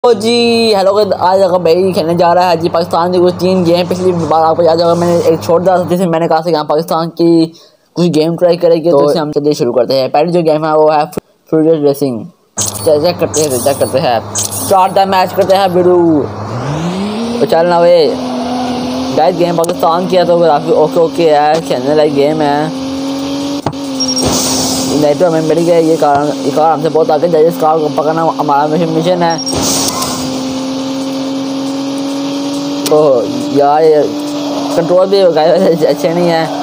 ओ जी hello आज अगर भाई खेलने जा रहा है जी पाकिस्तान की कुछ 3 गेम। पिछली बार आपको याद होगा मैंने एक छोड़ दिया था जिसमें मैंने कहा था कि पाकिस्तान की कुछ गेम ट्राई करेंगे। तो हम चलिए शुरू करते हैं। पहली जो गेम है वो है फ्यूरियस रेसिंग। चेक करते हैं स्टार्ट द मैच करते हैं बिरू। तो चलना वे गाइस गेम पाकिस्तान की है तो काफ़ी ओके है, खेलने लायक गेम है। नेटो हमें मिल गया, ये कार हमसे बहुत आगे जाए। इस कार को पकड़ना हमारा मिशन है। तो यार कंट्रोल भी अच्छे नहीं है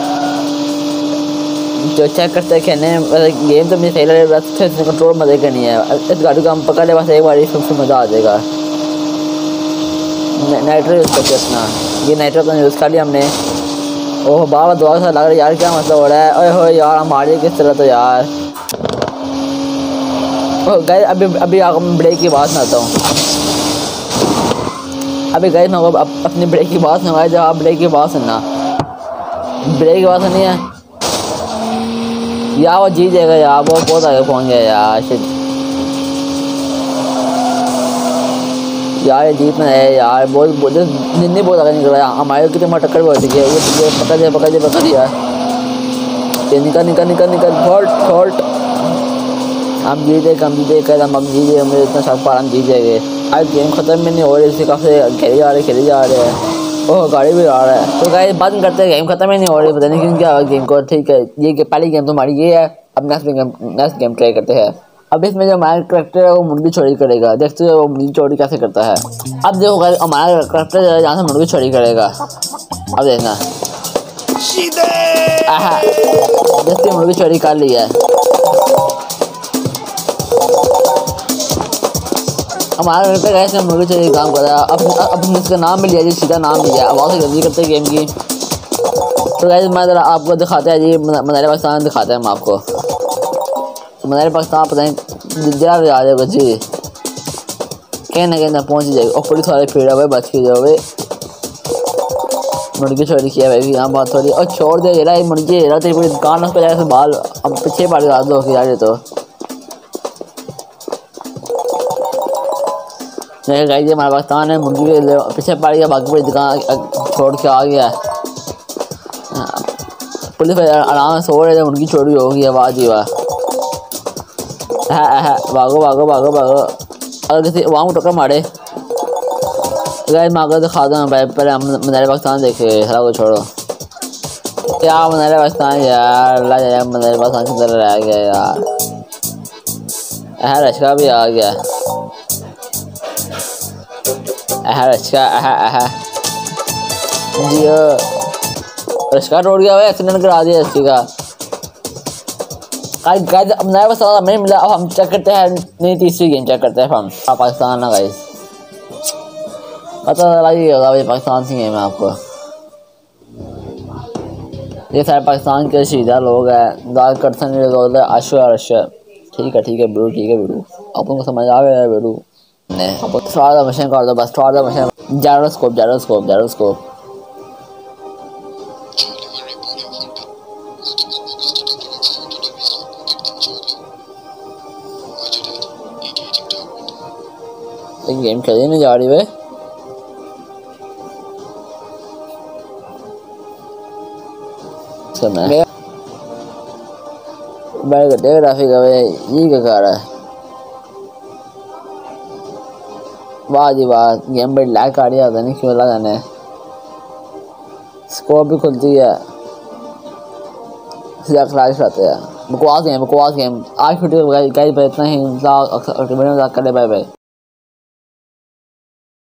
जो चेक करते हैं खेलने में। गेम तो मुझे सही लग रहा है, कंट्रोल मजे करनी है। इस गाड़ी को हम पकड़ ले बस एक बार, सबसे मज़ा आ जाएगा। नाइट्रो यूज़ करते अपना, ये नाइट्रो का यूज़ कर लिया हमने। ओह बाबा दुआ सा लग रहा है यार, क्या मतलब हो रहा है। ओए हो यार हमारे किस तरह तो यार। ओह गए अभी मैं ब्रेक की बात सुनाता हूँ। अभी गए मैं अपनी ब्रेक की बात सुनवाए। जब आप ब्रेक की बात सुनना, ब्रेक की बात सुनी है यार, वो जीत जाएगा यार, वो बहुत आगे पहुँच गया यार। शिट यार ये जीतना है यार, बहुत जितनी बहुत आगे निकल रहा है। हमारे कितने में टक्कर भी हो चुकी है। ये पकड़ यार, ये निकल फॉल्ट। हम जीते हम मुझे इतना शक पा रहा हम जीत जाएंगे। आज गेम ख़त्म भी नहीं हो रही, इसी काफ़ी खेले जा रहे हैं। ओह गाड़ी भी आ रहा है। तो गाइस बंद करते हैं, गेम ख़त्म ही नहीं हो रही, पता नहीं क्यों क्या हुआ गेम को। ठीक है ये पहली गेम तो हमारी ये है। अब नेक्स्ट गेम ट्राई करते हैं। अब इसमें जो हमारा करेक्टर है वो मुर्गी चोरी करेगा। देखते हैं वो मुर्गी चोरी कैसे करता है। अब देखो गाइस हमारा करेक्टर जहाँ से मुर्गी चोरी करेगा, अब देखना देखते मुर्गी चोरी कर ली है। हमारा करेक्टर कैसे मुर्गी चोरी काम कर रहा है। अब इसका नाम भी लिया जी, सीधा नाम लिया। अब बहुत जल्दी करते हैं गेम की। तो गाइस मैं ज़रा आपको दिखाते हैं जी, मज़ारे पाकिस्तान दिखाते हैं हम आपको। मज़ारे पाकिस्तान पता नहीं जरा भी आ जाएगा जी, कहीं ना कहीं पहुँच ही जाएगी। और पुलिस वाले फिर हुए बच के जाओ। मुर्गी चोरी किया भाई, यहाँ बात थोड़ी और छोड़ दे यार। मुर्गी तेरी पूरी दुकान उसको जाए बाल अब पीछे पड़ गया दो यार। ये तो गाइस हमारा पाकिस्तान है, मुर्गी के पीछे पड़ गया, बाकी पूरी दुकान छोड़ के आ गया। पुलिस आराम से सो रहे थे, मुर्गी चोरी हो गई। आवाज़ ही वाह भागो अगर किसी वहाँ को टक्कर मारे। गाइस मैं आगे दिखा दूँ भाई, पहले हम मज़ारे पाकिस्तान देखे सारा कुछ छोड़ो। क्या मज़ारे पाकिस्तान यार, मज़ारे पाकिस्तान की तरह रह गया यार। रचका भी आ गया। रचका जी रचका टूट गया भाई, एक्सीडेंट करा दिया रचकी का। गाइस अब नया बस हमें मिला। अब हम चेक करते हैं नहीं तीसरी गेम चेक करते हैं हम पाकिस्तान ना। गाइस पता लगा ही होगा भाई पाकिस्तान की गेम है आपको। ये सारे पाकिस्तान के शीदा लोग हैं, दाद करसन आशा। ठीक है बिरू आपको समझ आ गया है बिरू ने। आपको थोड़ा मशीन कर दो बस, थोड़ा मशीन। जायरोस्कोप गेम खेली नहीं जा रही वे। ग्राफिक ये क्या कर रहा है। वाह जी वाह, गेम बड़ी लैग आ रही है, नहीं क्यों लगा जाने। स्कोप भी खुलती है, बकवास गेम। आज वीडियो इतना ही। Bye bye.